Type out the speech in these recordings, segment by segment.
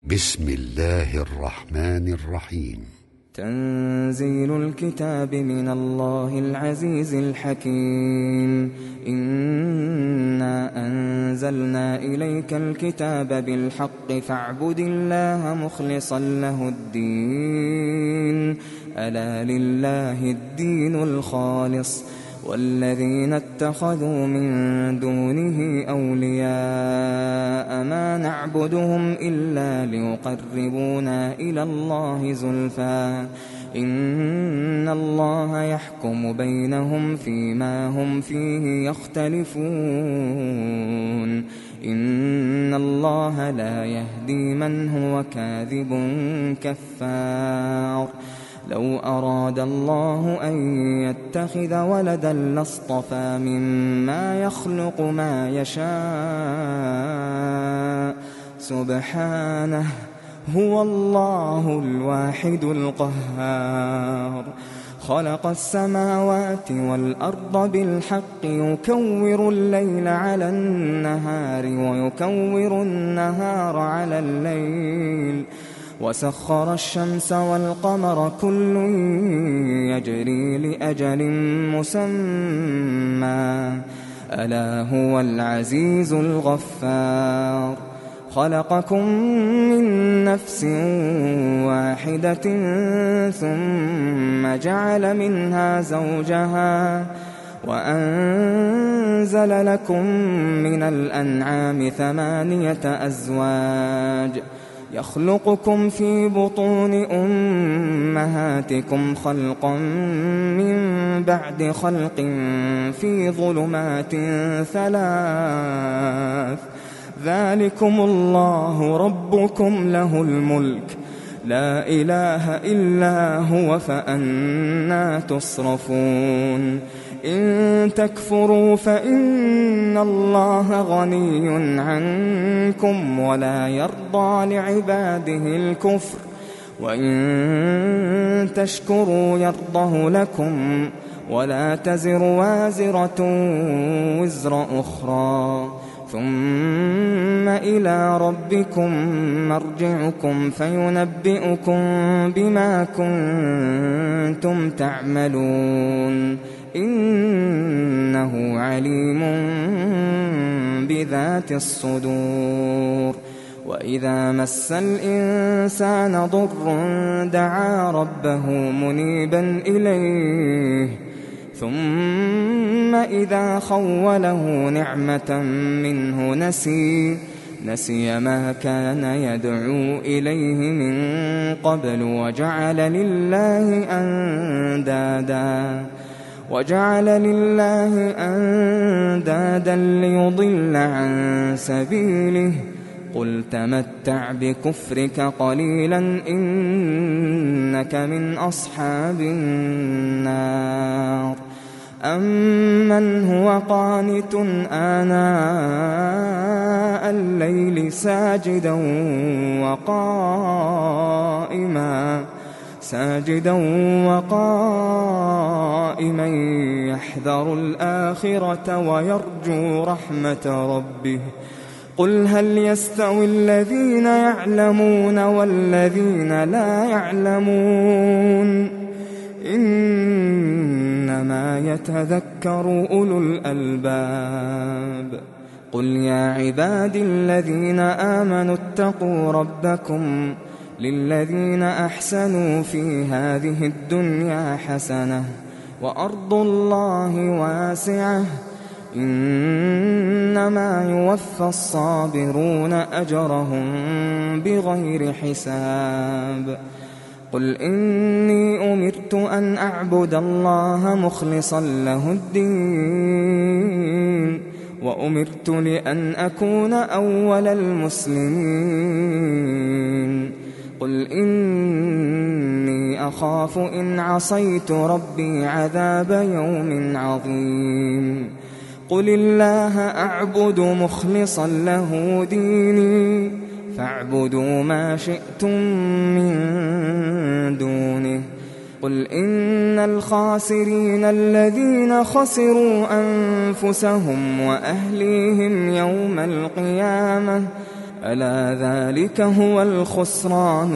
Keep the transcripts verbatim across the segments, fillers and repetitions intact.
بسم الله الرحمن الرحيم. تنزيل الكتاب من الله العزيز الحكيم. إنا أنزلنا إليك الكتاب بالحق فاعبد الله مخلصا له الدين. ألا لله الدين الخالص والذين اتخذوا من دونه أولياء ما نعبدهم إلا ليقربونا إلى الله زلفى إن الله يحكم بينهم فيما هم فيه يختلفون. إن الله لا يهدي من هو كاذب كفار. لو أراد الله أن يتخذ ولدا لاصطفى مما يخلق ما يشاء سبحانه هو الله الواحد القهار. خلق السماوات والأرض بالحق يكور الليل على النهار ويكور النهار على الليل وسخر الشمس والقمر كل يجري لأجل مسمى ألا هو العزيز الغفار. خلقكم من نفس واحدة ثم جعل منها زوجها وأنزل لكم من الأنعام ثمانية أزواج يخلقكم في بطون أمهاتكم خلقا من بعد خلق في ظلمات ثلاث ذلكم الله ربكم له الملك لا إله إلا هو فأنى تصرفون. إن تكفروا فإن الله غني عنكم ولا يرضى لعباده الكفر وإن تشكروا يرضه لكم ولا تزر وازرة وزر أخرى ثم إلى ربكم مرجعكم فينبئكم بما كنتم تعملون. إنه عليم بذات الصدور. وإذا مس الإنسان ضر دعا ربه منيبا إليه ثم إذا خوله نعمة منه نسي نسي ما كان يدعو إليه من قبل وجعل لله أندادا وجعل لله أندادا ليضل عن سبيله. قل تمتع بكفرك قليلا إنك من أصحاب النار. أمن هو قانت آناء الليل ساجدا وقائما ساجدا وقائما يحذر الآخرة ويرجو رحمة ربه. قل هل يستوي الذين يعلمون والذين لا يعلمون إنما يتذكر أولو الألباب. قل يا عبادي الذين آمنوا اتقوا ربكم للذين أحسنوا في هذه الدنيا حسنة وأرض الله واسعة إنما يوفى الصابرون أجرهم بغير حساب. قل إني أمرت أن أعبد الله مخلصا له الدين وأمرت لأن أكون أول المسلمين. قل إني أخاف إن عصيت ربي عذاب يوم عظيم. قل الله أعبد مخلصا له ديني فاعبدوا ما شئتم من دونه. قل إن الخاسرين الذين خسروا أنفسهم وأهليهم يوم القيامة ألا ذلك هو الخسران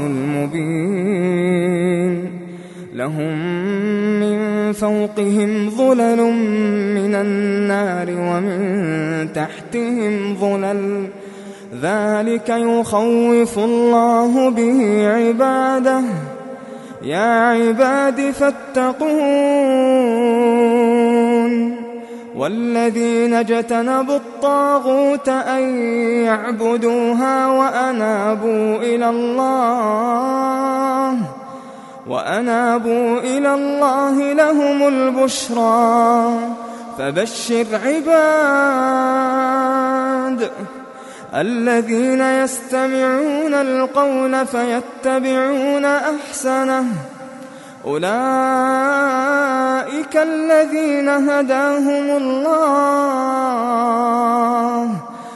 المبين لهم من فوقهم ظلل من النار ومن تحتهم ظلل ذلك يخوف الله به عباده يا عباد فاتقون والذين اجتنبوا الطاغوت أن يعبدوها وأنابوا إلى الله وأنابوا إلى الله لهم البشرى فبشر عباد الذين يستمعون القول فيتبعون أحسنه أولئك الذين هداهم الله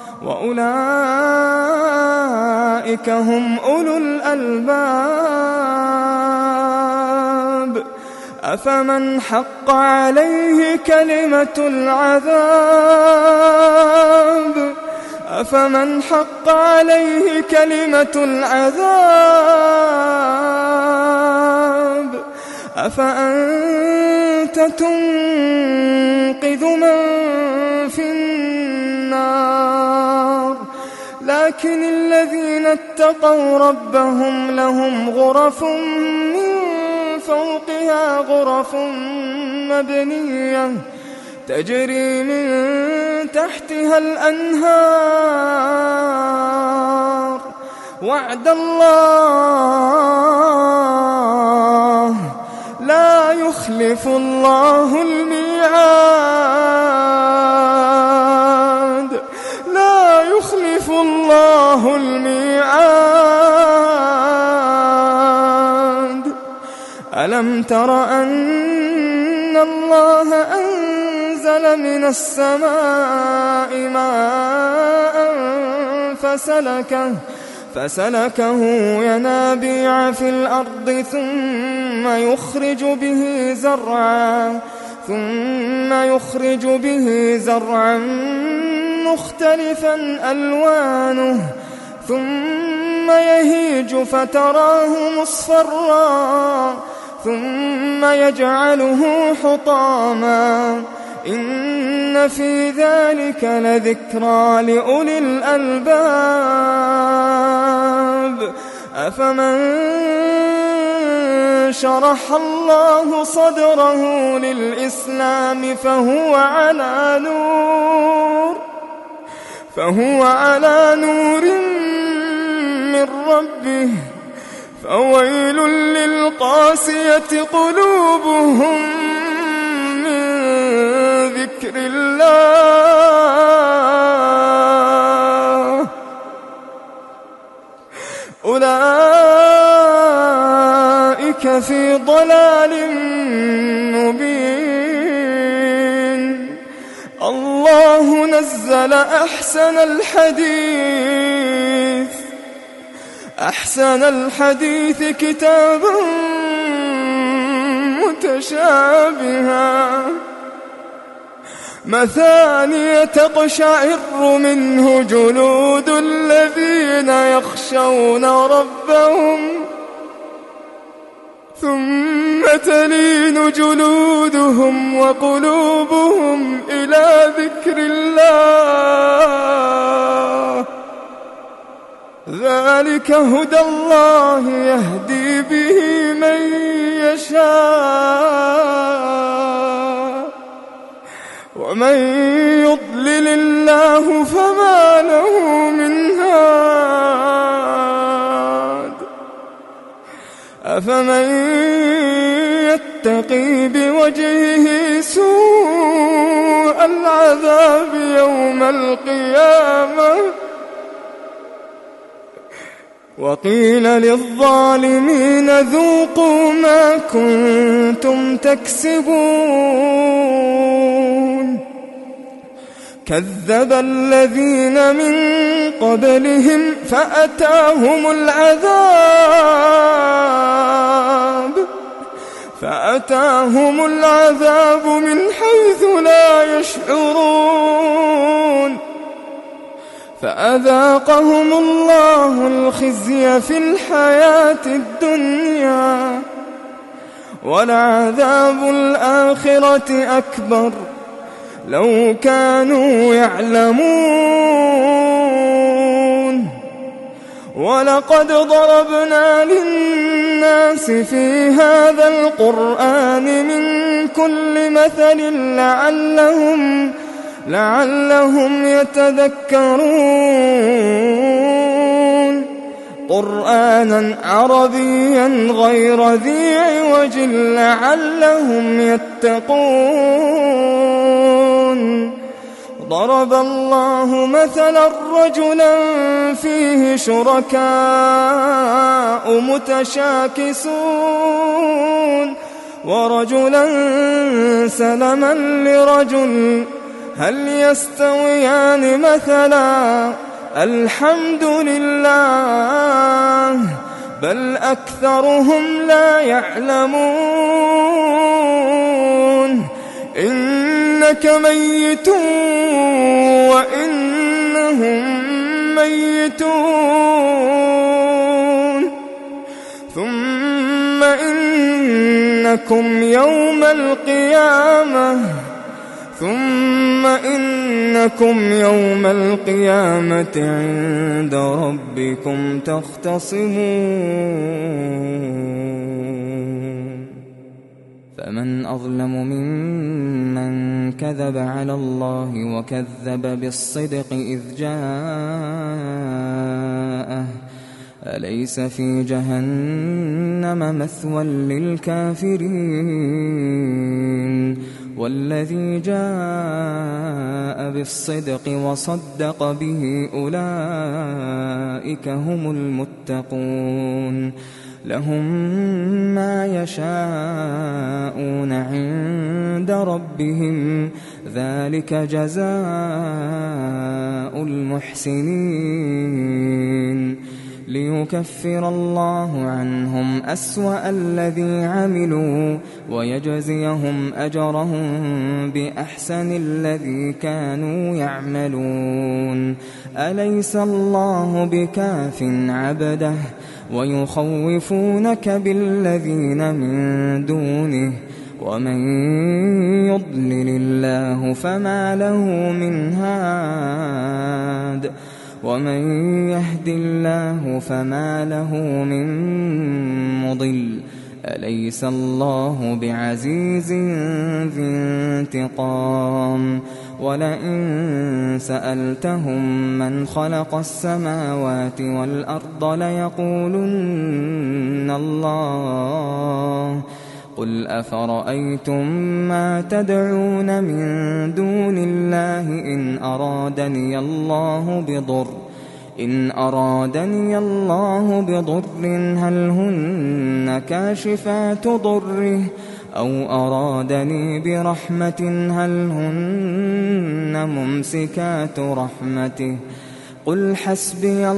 وأولئك هم أولو الألباب أفمن حق عليه كلمة العذاب أفمن حق عليه كلمة العذاب أفأنت تنقذ من في النار لكن الذين اتقوا ربهم لهم غرف من فوقها غرف مبنية تجري من تحتها الأنهار وعد الله لا يخلف الله الميعاد لا يخلف الله الميعاد ألم تر أن الله أنزل من السماء ماء فسلكه فسلكه ينابيع في الأرض ثم يخرج به زرعا ثم يخرج به زرعا مختلفا ألوانه ثم يهيج فتراه مصفرا ثم يجعله حطاما إن في ذلك لذكرى لأولي الألباب أفمن شرح الله صدره للإسلام فهو على نور فهو على نور من ربه فويل للقاسية قلوبهم من ذكر الله أولئك في ضلال مبين الله نزل أحسن الحديث أحسن الحديث كتابا متشابها مثانية تقشعر منه جلود الذين يخشون ربهم ثم تلين جلودهم وقلوبهم إلى ذكر الله ذلك هدى الله يهدي به من يشاء ومن يضلل الله فما له من هاد أفمن يتقي بوجهه سوء العذاب يوم القيامة وقيل للظالمين ذوقوا ما كنتم تكسبون كذب الذين من قبلهم فأتاهم العذاب فأتاهم العذاب من حيث لا يشعرون فأذاقهم الله الخزي في الحياة الدنيا ولعذاب الآخرة أكبر لو كانوا يعلمون. ولقد ضربنا للناس في هذا القرآن من كل مثل لعلهم لعلهم يتذكرون. قرآنا عربيا غير ذي عوج لعلهم يتقون. ضرب الله مثلا رجلا فيه شركاء متشاكسون ورجلا سلما لرجل هل يستويان مثلا الحمد لله بل أكثرهم لا يعلمون. إنك ميت وإنهم ميتون ثم إنكم يوم القيامة ثم إنكم يوم القيامة عند ربكم تختصمون. فمن أظلم ممن كذب على الله وكذب بالصدق إذ جاءه أليس في جهنم مثوى للكافرين والذي جاء بالصدق وصدق به أولئك هم المتقون. لهم ما يشاءون عند ربهم ذلك جزاء المحسنين. ليكفر الله عنهم أسوأ الذي عملوا ويجزيهم أجرهم بأحسن الذي كانوا يعملون. أليس الله بكاف عبده ويخوفونك بالذين من دونه ومن يضلل الله فما له من هاد ومن يهد الله فما له من مضل. أليس الله بعزيز ذي انتقام. ولئن سألتهم من خلق السماوات والأرض ليقولن الله قل أفرأيتم ما تدعون من دون الله إن أرادني الله بضر إن أرادني الله بضر هل هن كاشفات ضره أو أرادني برحمة هل هن ممسكات رحمته قل حسبي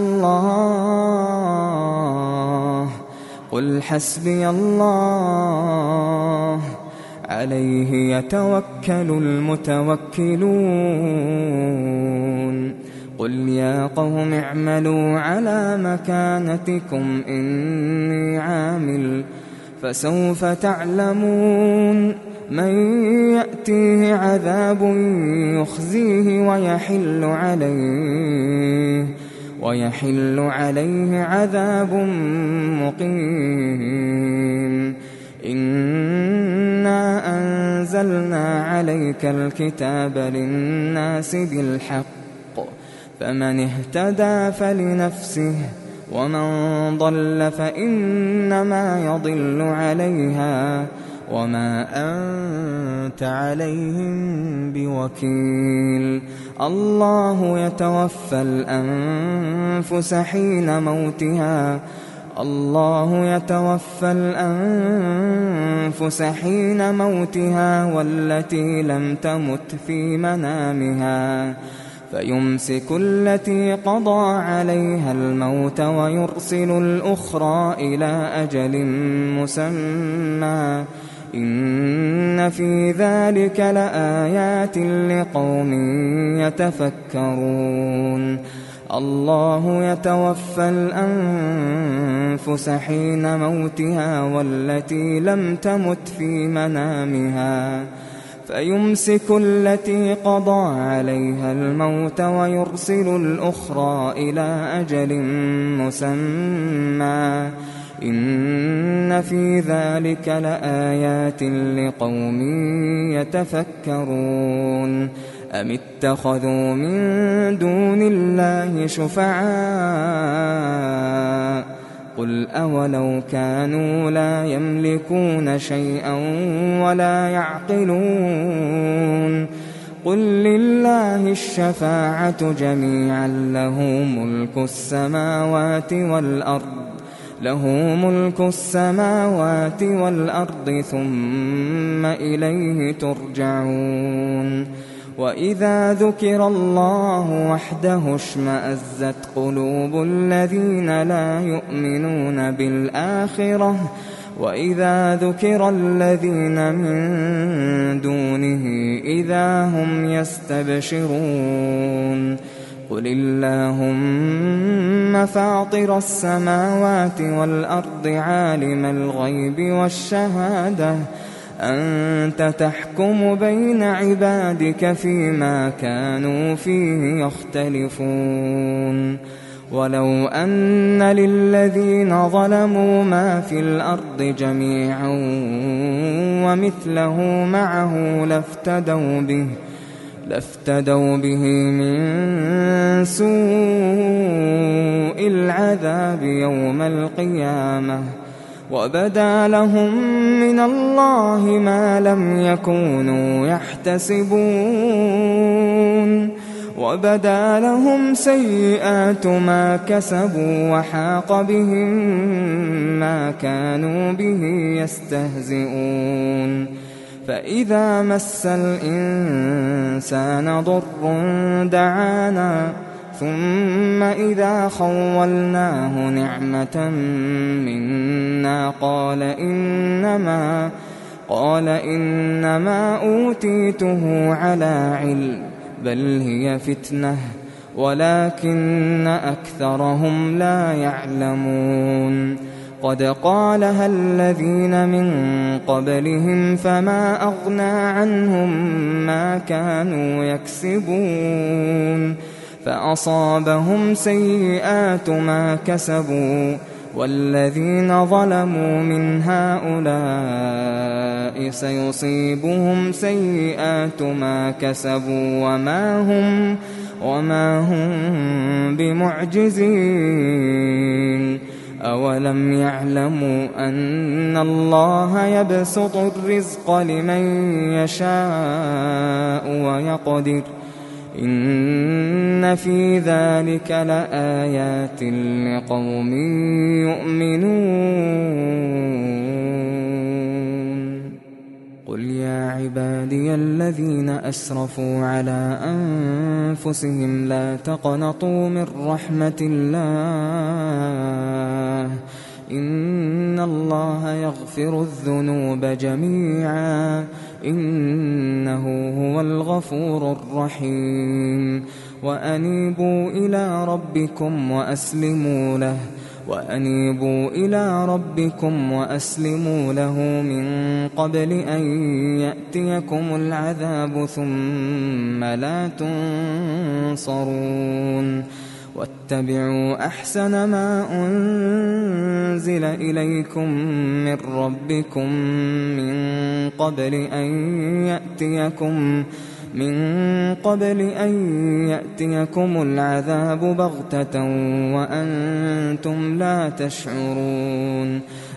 الله قل حسبي الله عليه يتوكل المتوكلون. قل يا قوم اعملوا على مكانتكم إني عامل فسوف تعلمون من يأتيه عذاب يخزيه ويحل عليه ويحل عليه عذاب مقيم. إنا أنزلنا عليك الكتاب للناس بالحق فمن اهتدى فلنفسه ومن ضل فإنما يضل عليها وما أنت عليهم بوكيل. الله يتوفى الأنفس حين موتها الله يتوفى الأنفس حين موتها والتي لم تمت في منامها فيمسك التي قضى عليها الموت ويرسل الأخرى إلى أجل مسمى إن في ذلك لآيات لقوم يتفكرون. الله يتوفى الأنفس حين موتها والتي لم تمت في منامها فيمسك التي قضى عليها الموت ويرسل الأخرى إلى أجل مسمى إن في ذلك لآيات لقوم يتفكرون أم اتخذوا من دون الله شفعاء قل أولو كانوا لا يملكون شيئا ولا يعقلون قل لله الشفاعة جميعا له ملك السماوات والأرض له ملك السماوات والأرض ثم إليه ترجعون وإذا ذكر الله وحده اشمأزت قلوب الذين لا يؤمنون بالآخرة وإذا ذكر الذين من دونه إذا هم يستبشرون قل اللهم فاطر السماوات والأرض عالم الغيب والشهادة أنت تحكم بين عبادك فيما كانوا فيه يختلفون ولو أن للذين ظلموا ما في الأرض جميعا ومثله معه لافتدوا به لافتدوا به من سوء العذاب يوم القيامة وبدا لهم من الله ما لم يكونوا يحتسبون وبدا لهم سيئات ما كسبوا وحاق بهم ما كانوا به يستهزئون فإذا مس الإنسان ضر دعانا ثم إذا خولناه نعمة منا قال إنما قال إنما أوتيته على علم بل هي فتنة ولكن أكثرهم لا يعلمون قد قالها الذين من قبلهم فما أغنى عنهم ما كانوا يكسبون فأصابهم سيئات ما كسبوا والذين ظلموا من هؤلاء سيصيبهم سيئات ما كسبوا وما هم وما هم بمعجزين أولم يعلموا أن الله يبسط الرزق لمن يشاء ويقدر إن في ذلك لآيات لقوم يؤمنون قل يا عبادي الذين أسرفوا على أنفسهم لا تقنطوا من رحمة الله إن الله يغفر الذنوب جميعا إنه هو الغفور الرحيم وأنيبوا إلى ربكم وأسلموا له وأنيبوا إلى ربكم وأسلموا له من قبل أن يأتيكم العذاب ثم لا تنصرون واتبعوا أحسن ما أنزل إليكم من ربكم من قبل أن يأتيكم من قبل أن يأتيكم العذاب بغتة وأنتم لا تشعرون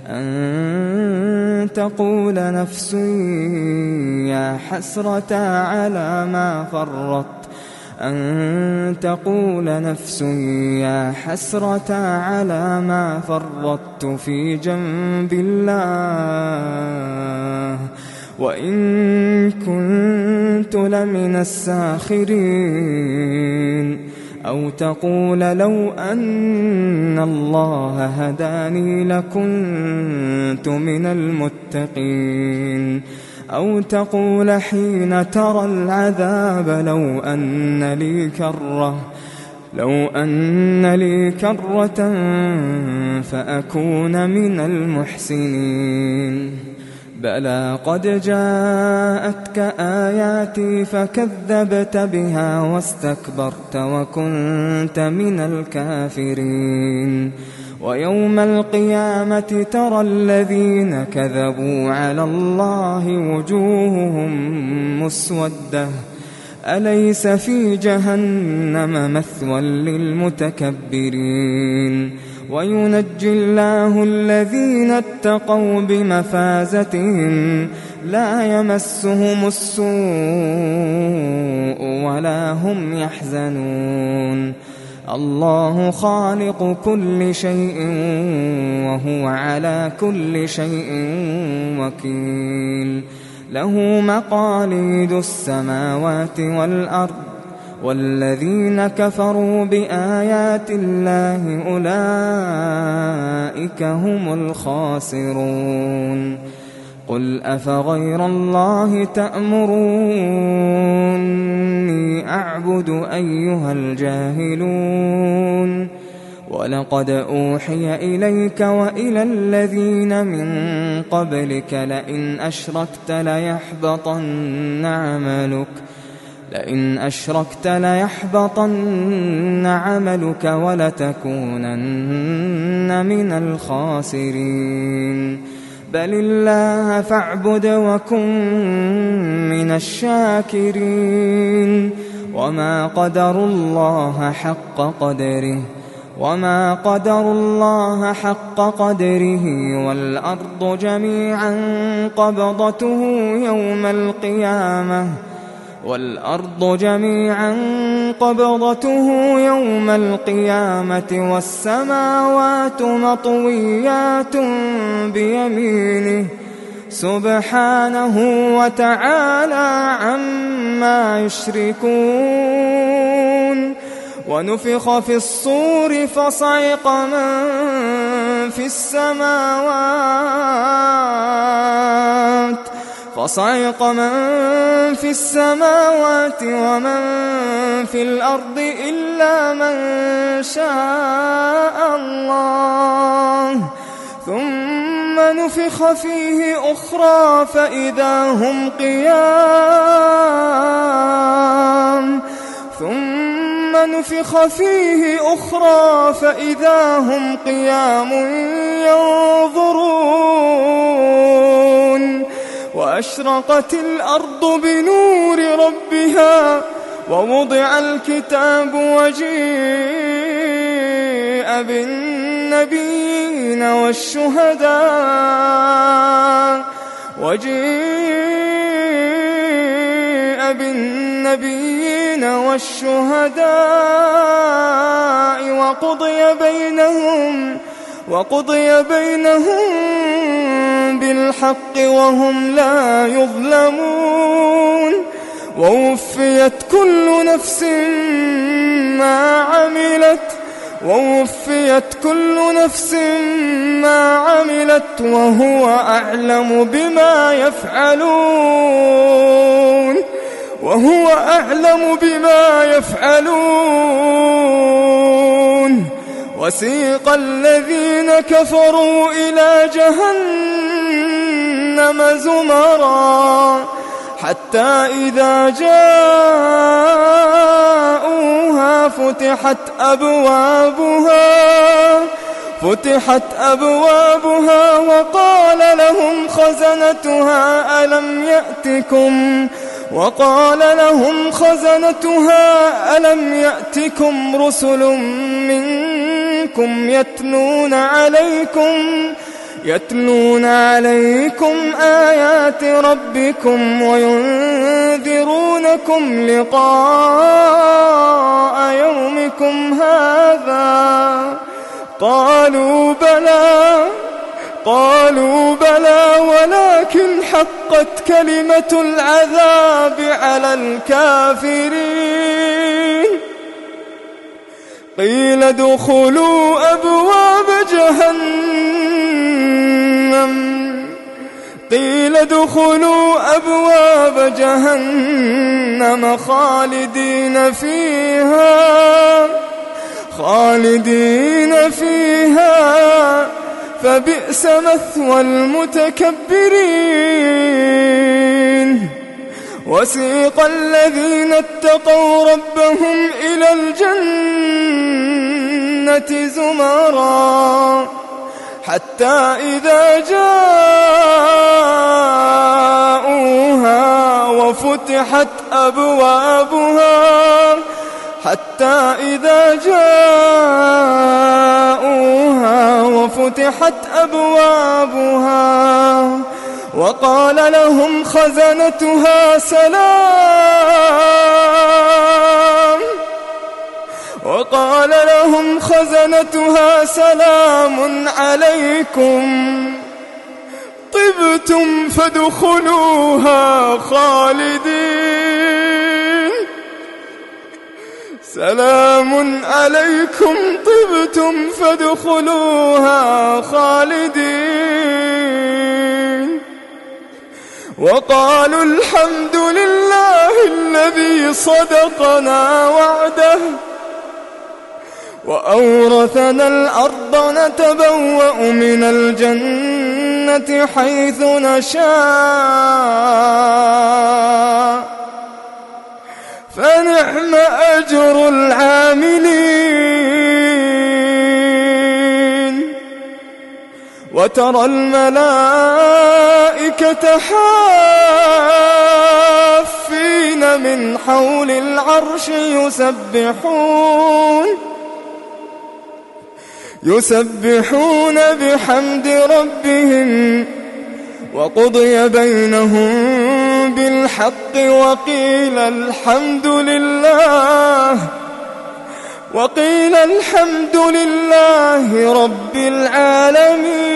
أن تقول نفس يا حسرة على ما فرطت أن تقول نفس يا حسرة على ما فرطت في جنب الله وإن كنت لمن الساخرين أو تقول لو أن الله هداني لكنت من المتقين أو تقول حين ترى العذاب لو أن لي كرة لو أن لي كرة فأكون من المحسنين بلى قد جاءتك آياتي فكذبت بها واستكبرت وكنت من الكافرين ويوم القيامة ترى الذين كذبوا على الله وجوههم مسودة أليس في جهنم مثوى للمتكبرين وينجي الله الذين اتقوا بمفازتهم لا يمسهم السوء ولا هم يحزنون الله خالق كل شيء وهو على كل شيء وكيل له مقاليد السماوات والأرض والذين كفروا بآيات الله أولئك هم الخاسرون قل أفغير الله تأمروني أعبد أيها الجاهلون ولقد أوحي إليك وإلى الذين من قبلك لئن أشركت ليحبطن عملك لئن أشركت ليحبطن عملك ولتكونن من الخاسرين بل الله فاعبد وكن من الشاكرين وما قدروا الله حق قدره وما قدروا الله حق قدره والأرض جميعا قبضته يوم القيامة والأرض جميعا قبضته يوم القيامة والسماوات مطويات بيمينه سبحانه وتعالى عما يشركون ونفخ في الصور فصعق من في السماوات فصعق من في السماوات ومن في الأرض إلا من شاء الله ثم نفخ فيه أخرى فإذا هم قيام ثم نفخ فيه أخرى فإذا هم قيام ينظرون وأشرقت الأرض بنور ربها ووضع الكتاب وجيء بالنبيين والشهداء وجيء بالنبيين والشهداء وقضي بينهم وقضي بينهم بالحق وهم لا يظلمون ووفيت كل نفس ما عملت ووفيت كل نفس ما عملت وهو أعلم بما يفعلون وهو أعلم بما يفعلون وسيق الذين كفروا إلى جهنم زمرا حتى إذا جاءوها فتحت أبوابها فتحت أبوابها وقال لهم خزنتها ألم يأتكم وقال لهم خزنتها ألم يأتكم رسل منكم يتلون عليكم يتلون عليكم آيات ربكم وينذرونكم لقاء يومكم هذا قالوا بلى قالوا بلى ولكن حقت كلمة العذاب على الكافرين قيل ادخلوا أبواب جهنم قيل ادخلوا أبواب جهنم خالدين فيها خالدين فيها فبئس مثوى المتكبرين. وسيق الذين اتقوا ربهم إلى الجنة زمرا حتى إذا جاءوها وفتحت أبوابها حتى إذا جاءوها وفتحت أبوابها وقال لهم خزنتها سلام وقال لهم خزنتها سلام عليكم طبتم فادخلوها خالدين سلام عليكم طبتم فادخلوها خالدين. وقالوا الحمد لله الذي صدقنا وعده وأورثنا الأرض نتبوأ من الجنة حيث نشاء فنعم أجر العاملين. وترى الملائكة حافين من حول العرش يسبحون يسبحون بحمد ربهم وقضي بينهم بالحق وقيل الحمد لله وقيل الحمد لله رب العالمين.